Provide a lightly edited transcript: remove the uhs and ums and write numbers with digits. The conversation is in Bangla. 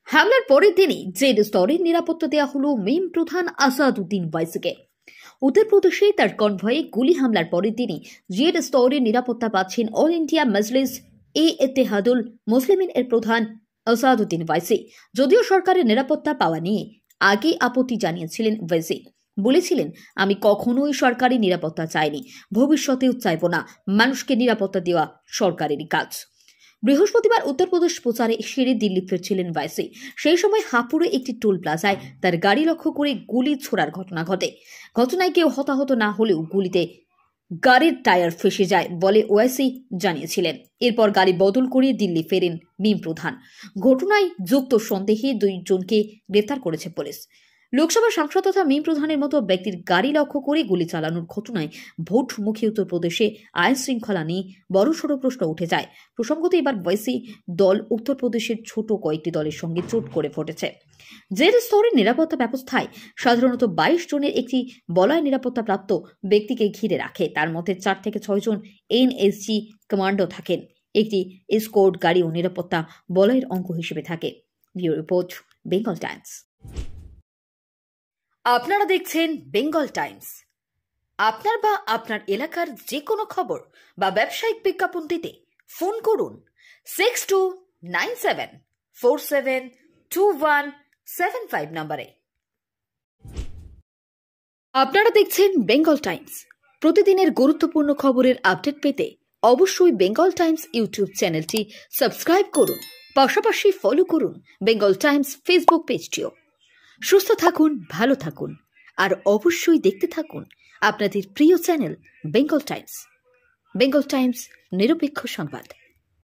হামলার পরের দিনই জেড স্তরের নিরাপত্তা দেওয়া হলো মিম প্রধান আসাদউদ্দিন ওয়াইসিকে। উত্তরপ্রদেশে তার কনভয়ে গুলি হামলার পরের দিনই জেড স্তরের নিরাপত্তা পাচ্ছেন অল ইন্ডিয়া মজলিস এ ইত্তেহাদুল মুসলিমিন এর প্রধান আসাদউদ্দিন ওয়াইসি। যদিও সরকারের নিরাপত্তা পাওয়া নিয়ে আগে আপত্তি জানিয়েছিলেন ওয়াইসি, বলেছিলেন, আমি কখনোই সরকারি নিরাপত্তা চাইনি, ভবিষ্যতেও চাইব না। মানুষকে নিরাপত্তা দেওয়া সরকারেরই কাজ। বৃহস্পতিবার উত্তরপ্রদেশ প্রচারে সেরে দিল্লি ফিরছিলেন ওয়াইসি। সেই সময় হাপুরে একটি টোল প্লাজায় তার গাড়ি লক্ষ্য করে গুলি ছোড়ার ঘটনা ঘটে। ঘটনায় কেউ হতাহত না হলেও গুলিতে গাড়ির টায়ার ফেসে যায় বলে ওয়াইসি জানিয়েছিলেন। এরপর গাড়ি বদল করে দিল্লি ফেরেন মিম প্রধান। ঘটনায় যুক্ত সন্দেহে 2 জনকে গ্রেফতার করেছে পুলিশ। লোকসভা সাংসদ তথা মিম প্রধানের মতো ব্যক্তির গাড়ি লক্ষ্য করে গুলি চালানোর ঘটনায় ভোটমুখী উত্তরপ্রদেশে আইন শৃঙ্খলা নিয়ে বড়সড় প্রশ্ন উঠে যায়। প্রসঙ্গত এবার ওয়াইসি দল উত্তরপ্রদেশের ছোট কয়েকটি দলের সঙ্গে জোট করে ফুটেছে। জেড স্তরের নিরাপত্তা ব্যবস্থায় সাধারণত 22 জনের একটি বলয় নিরাপত্তাপ্রাপ্ত ব্যক্তিকে ঘিরে রাখে। তার মধ্যে 4 থেকে 6 জন এনএসজি কমান্ডো থাকেন। একটি এসকর্ট গাড়িও নিরাপত্তা বলয়ের অঙ্গ হিসেবে থাকে। Bureau report, Bengal Times. আপনারা দেখছেন বেঙ্গল টাইমস। আপনার বা আপনার এলাকার যে কোনো খবর বা ব্যবসায়িক বিজ্ঞাপন দিতে ফোন করুন 6297472175 নম্বরে। আপনারা দেখছেন বেঙ্গল টাইমস। প্রতিদিনের গুরুত্বপূর্ণ খবরের আপডেট পেতে অবশ্যই বেঙ্গল টাইমস ইউটিউব চ্যানেলটি সাবস্ক্রাইব করুন, পাশাপাশি ফলো করুন বেঙ্গল টাইমস ফেসবুক পেজটিও। সুস্থ থাকুন, ভালো থাকুন, আর অবশ্যই দেখতে থাকুন আপনাদের প্রিয় channel Bengal Times. Bengal Times, নিরপেক্ষ সংবাদ।